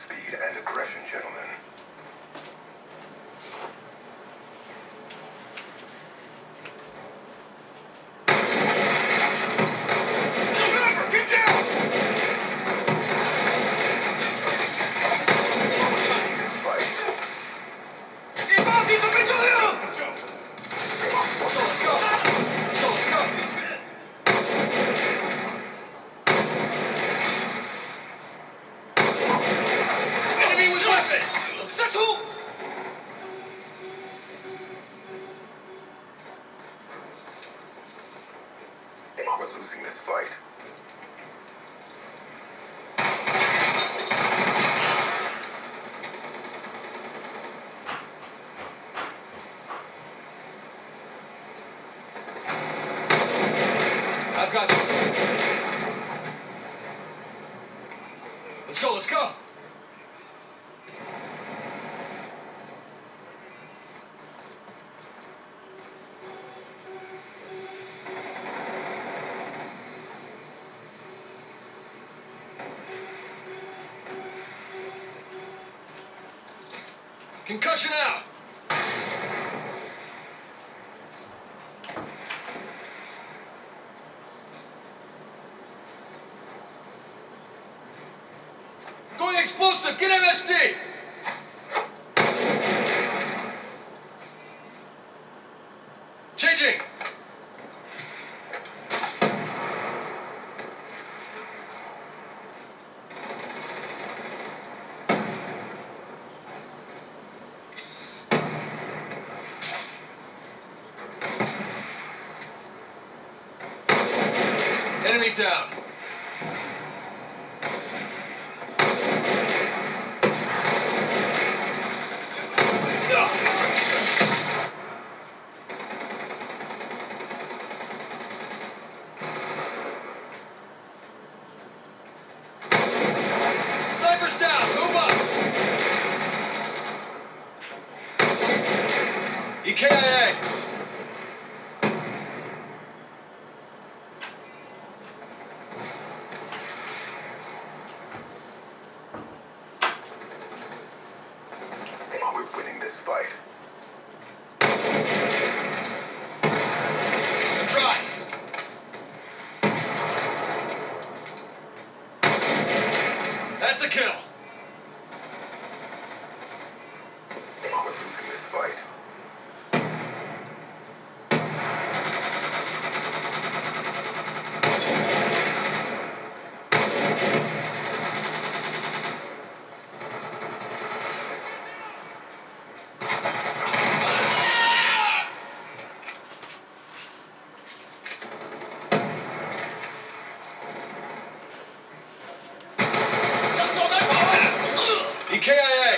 speed and aggression, gentlemen. Get down! This fight. Let's go. Enemy with weapons! Settle! We're losing this fight. I've got you. Let's go, let's go. Concussion out. Going explosive, get MSD! Changing! Enemy down. Sniper's down, move up! EKIA! We're winning this fight. Try! That's a kill! We're losing this fight. EKIA!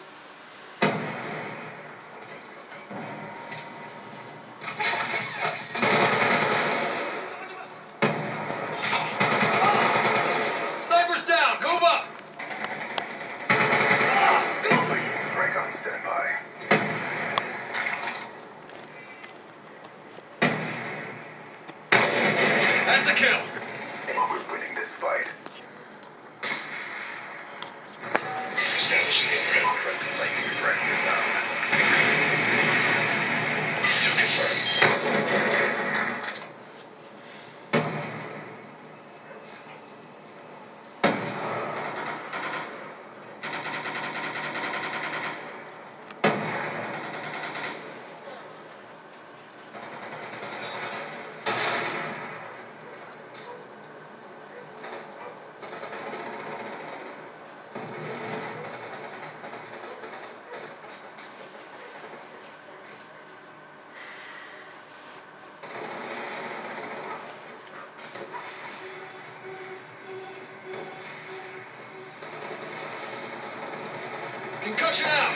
Sniper's down, move up! Strike on standby. That's a kill! We're winning this fight. Concussion out!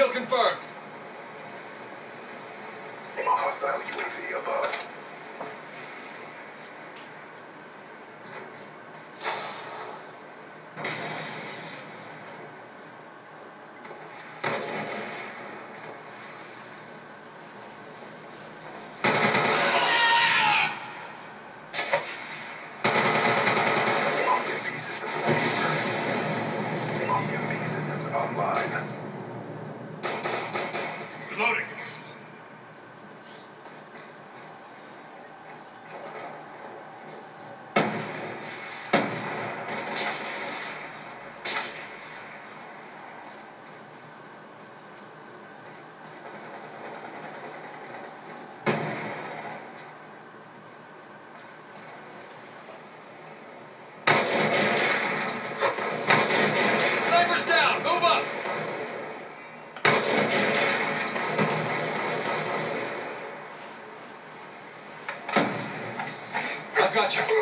Kill confirmed. Hostile UAV above. EMP systems online. Reloading. Snipers down. Move up. I've got you.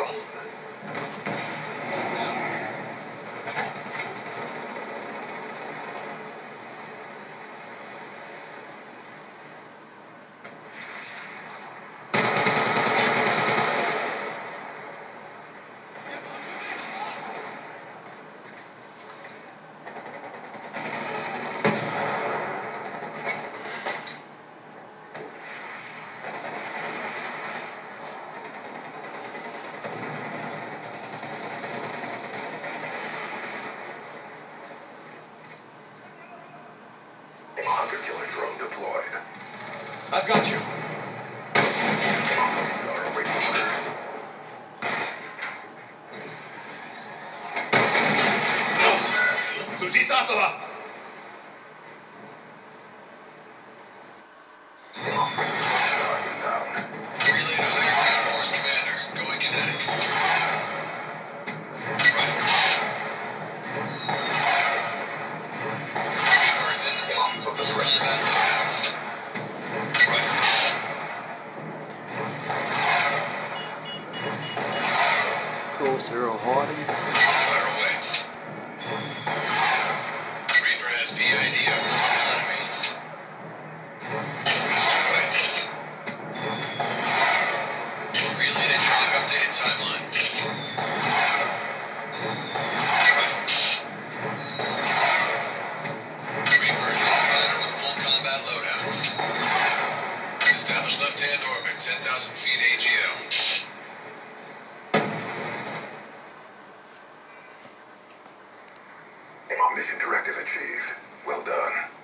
Hunter-killer drone deployed. I've got you. Lodestar awaiting orders. Target down. Relay to Higher Force Commander. Going kinetic. Right. Reapers in the Keep up the pressure. Right. Closer or harder. Fire away. Reaper has PID over enemy. Right. Relay to track updated timeline. Right. Reaper is fighter with full combat loadout. Establish left-hand orbit, 10,000 feet AGL. Mission directive achieved. Well done.